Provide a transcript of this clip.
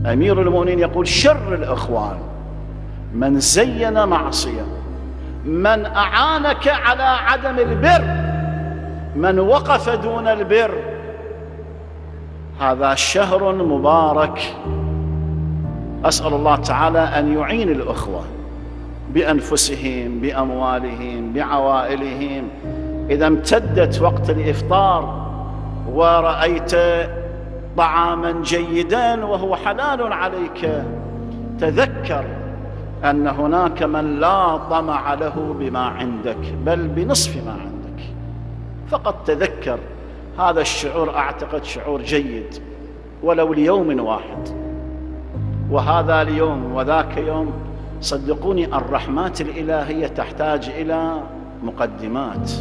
أمير المؤمنين يقول: شر الإخوان من زين معصية، من أعانك على عدم البر، من وقف دون البر. هذا شهر مبارك، أسأل الله تعالى أن يعين الأخوة بأنفسهم، بأموالهم، بعوائلهم. إذا امتدت وقت الإفطار ورأيت طعاما جيدا وهو حلال عليك، تذكر أن هناك من لا طمع له بما عندك بل بنصف ما عندك. فقط تذكر هذا الشعور، أعتقد شعور جيد ولو ليوم واحد، وهذا اليوم وذاك يوم. صدقوني الرحمات الإلهية تحتاج إلى مقدمات.